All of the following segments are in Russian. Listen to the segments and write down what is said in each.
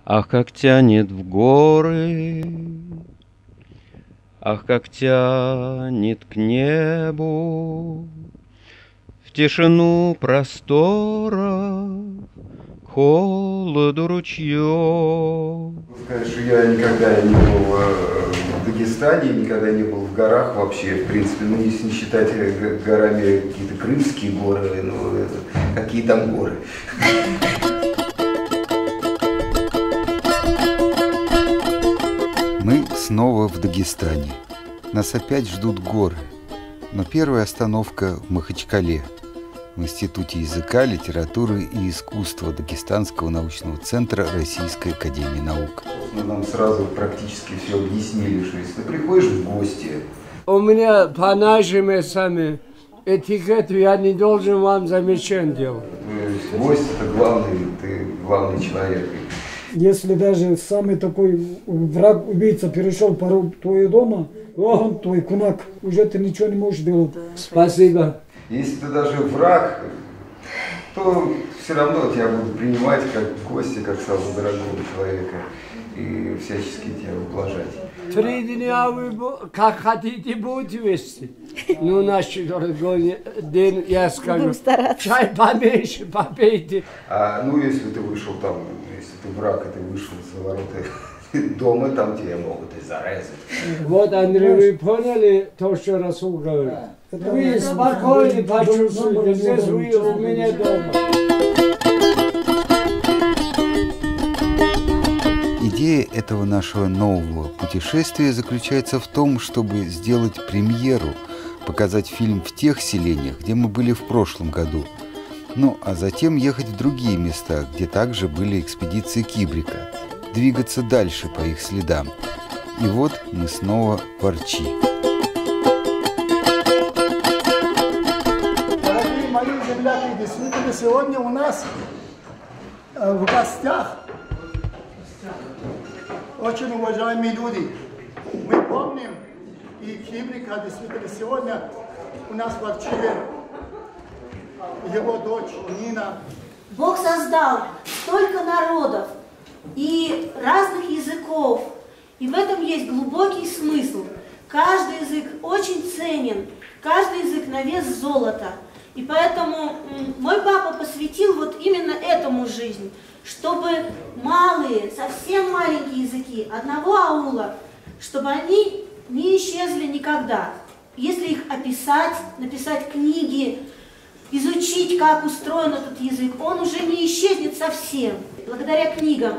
Ах, как тянет в горы, ах, как тянет к небу, в тишину простора, к холоду ручьев. Конечно, я никогда не был в Дагестане, никогда не был в горах вообще, в принципе, ну, если не считать горами какие-то крымские горы, ну, какие там горы. Мы снова в Дагестане. Нас опять ждут горы. Но первая остановка в Махачкале, в Институте языка, литературы и искусства Дагестанского научного центра Российской академии наук. Нам сразу практически все объяснили, что если ты приходишь в гости... У меня по нашим самим этикету я не должен вам замечания делать. То есть гость — это ты главный человек. Если даже самый такой враг, убийца перешел порог твоего дома, он твой кунак, уже ты ничего не можешь делать. Спасибо. Если ты даже враг, то все равно тебя будут принимать как гостя, как самого дорогого человека и всячески тебя ублажать. 3 дня вы как хотите будете вести. Ну, наш дорогой день, я скажу, чай поменьше попейте. Ну, если ты вышел там, если ты враг, и ты вышел за ворота дома, там тебя могут и зарезать. Вот, Андрей, вы поняли то, что Расул говорит? Вы спокойно почувствуете, здесь вы у меня дома. Идея этого нашего нового путешествия заключается в том, чтобы сделать премьеру, показать фильм в тех селениях, где мы были в прошлом году. Ну, а затем ехать в другие места, где также были экспедиции Кибрика, двигаться дальше по их следам. И вот мы снова в Арчи. Дорогие мои земляки, действительно, сегодня у нас в гостях очень уважаемые люди. Мы помним и Кибрика, действительно, сегодня у нас в Арчеве его дочь Нина. Бог создал столько народов и разных языков, и в этом есть глубокий смысл. Каждый язык очень ценен, каждый язык на вес золота. И поэтому мой папа посвятил вот именно этому жизнь, чтобы малые, совсем маленькие языки одного аула, чтобы они не исчезли никогда. Если их описать, написать книги, изучить, как устроен этот язык, он уже не исчезнет совсем, благодаря книгам.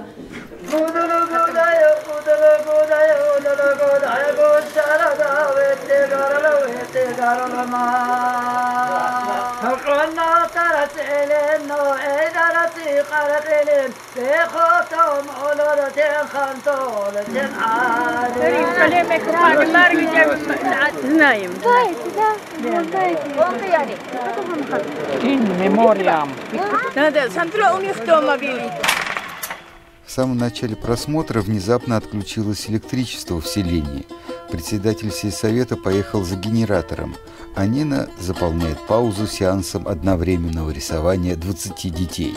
Знаем. Знаете, да? Знаете. Мемориам. Надо, смотрю, у них дома были. В самом начале просмотра внезапно отключилось электричество в селении. Председатель сельсовета поехал за генератором, а Нина заполняет паузу сеансом одновременного рисования 20 детей.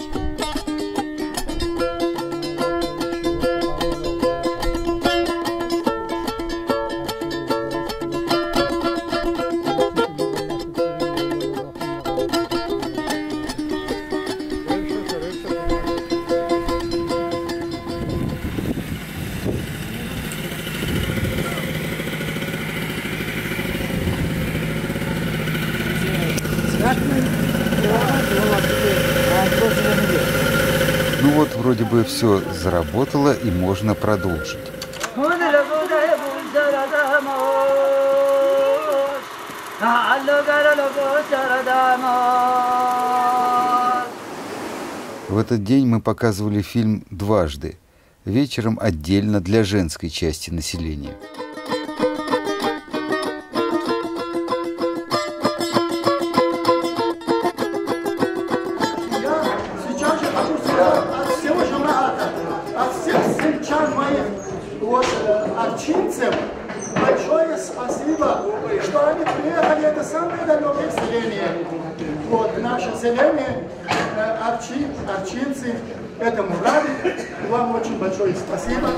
Ну вот, вроде бы все заработало и можно продолжить. В этот день мы показывали фильм дважды. Вечером отдельно для женской части населения. Арчинцев большое спасибо, что они приехали, это самое далекое селение. Вот, наше селение, арчинцы, этому рады. И вам очень большое спасибо.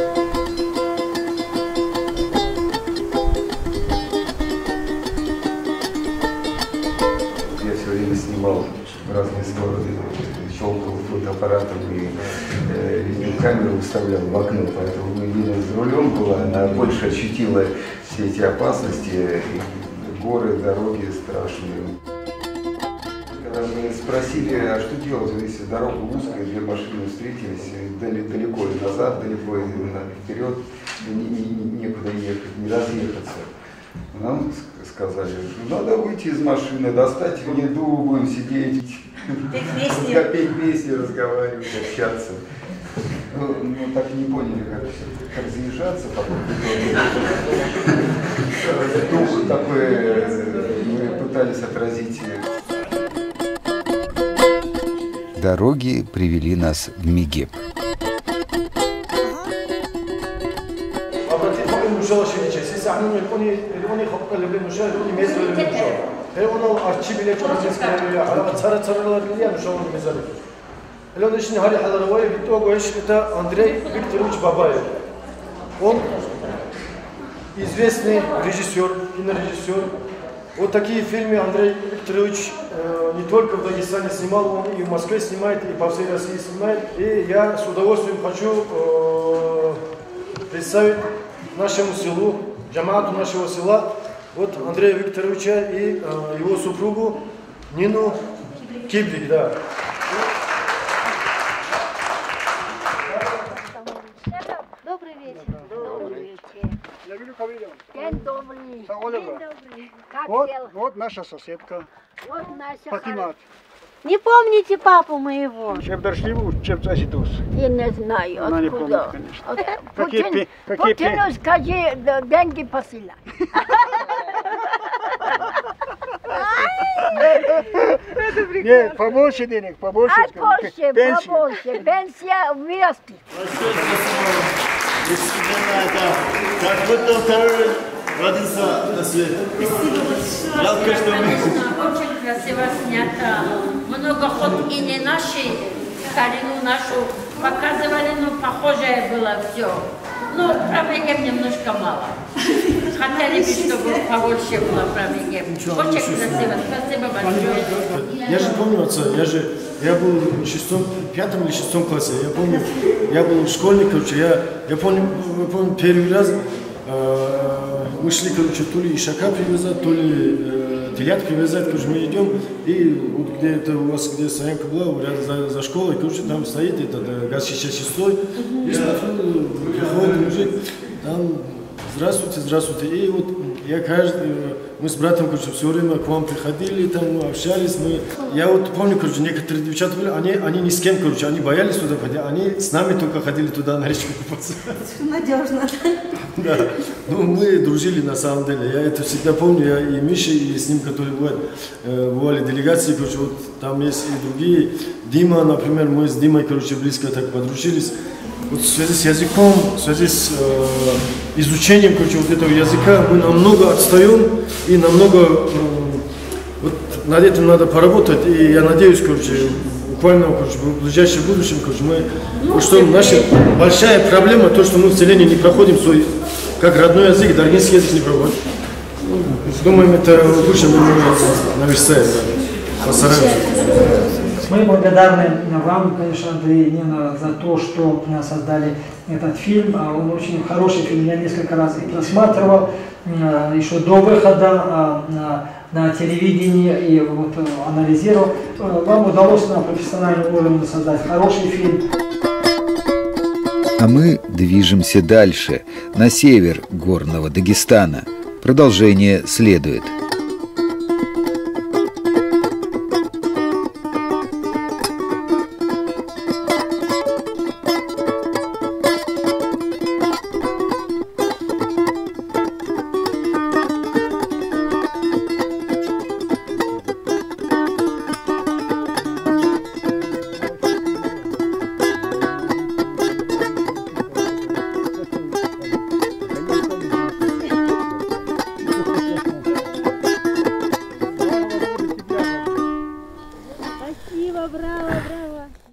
Я все время снимал в разные стороны, щелкал фотоаппаратом и видеокамеру выставлял в окно, поэтому Елена за рулем была, она больше ощутила все эти опасности, горы, дороги страшные. Когда мы спросили, а что делать, если дорога узкая, две машины встретились, далеко и назад, далеко и вперед, некуда ехать, не разъехаться. Нам сказали, что надо выйти из машины, достать еду, будем сидеть, петь песни, разговаривать, общаться. Ну, так и не поняли, как заезжаться, потом дух такой мы пытались отразить. Дороги привели нас в Мегеп. Это Андрей Викторович Бабаев. Он известный режиссер, кинорежиссер. Вот такие фильмы Андрей Викторович не только в Дагестане снимал, он и в Москве снимает, и по всей России снимает. И я с удовольствием хочу представить нашему селу, джамаату нашего села, вот Андрея Викторовича и его супругу Нину Киблик, да. Добрый вечер. Добрый вечер. День добрый. Как дела? Вот наша соседка. Вот наша Фатимат. Не помните папу моего? Чем дошли вы, чем засидус? Я не знаю, Она не откуда. помнит, конечно. Путину скажи, деньги посылай. Нет, побольше денег, побольше. Побольше. Пенсия вместе. Действительно, это как будто второй родился на свет. Жалко, что мы... Очень красиво снято. Много ход и не наши, старину нашу показывали, но похожее было все. Ну, про Мегеп немножко мало. Хотели бы, чтобы побольше было про Мегеп. Очень красиво. Спасибо большое. Я же помню отца, я был в 5 или 6 классе, я помню, я был школьник, короче, я помню первый раз мы шли, короче, то ли ишака привязать, то ли телят привязать, короче, мы идем, и вот где-то у вас, где стоянка была, рядом за школой, короче, там стоит этот газ-6, и смотрю, приходит мужик, там, здравствуйте, здравствуйте, и вот мы с братом, короче, все время к вам приходили, там общались, я вот помню, короче, некоторые девчата были, они ни с кем, короче, они боялись туда ходить, они с нами только ходили туда на речку купаться. Надежно. Да, ну мы дружили на самом деле, я это всегда помню, я и Миша, и с ним, которые бывали делегации, короче, вот там есть и другие, Дима, например, мы с Димой, короче, близко так подружились. Вот в связи с языком, в связи с изучением, короче, вот этого языка мы намного отстаем и намного вот над этим надо поработать. И я надеюсь, короче, буквально, короче, в ближайшем будущем, короче, что наша большая проблема, то, что мы в селении не проходим свой, как родной язык, даргинский язык не проходим. Думаем, это в будущем мы наверстаем, постараемся. Мы благодарны вам, конечно, Андрей и Нина, за то, что создали этот фильм. Он очень хороший фильм, я несколько раз и просматривал, еще до выхода на телевидении, и вот анализировал. Вам удалось на профессиональном уровне создать хороший фильм. А мы движемся дальше, на север горного Дагестана. Продолжение следует. Спасибо, браво, браво.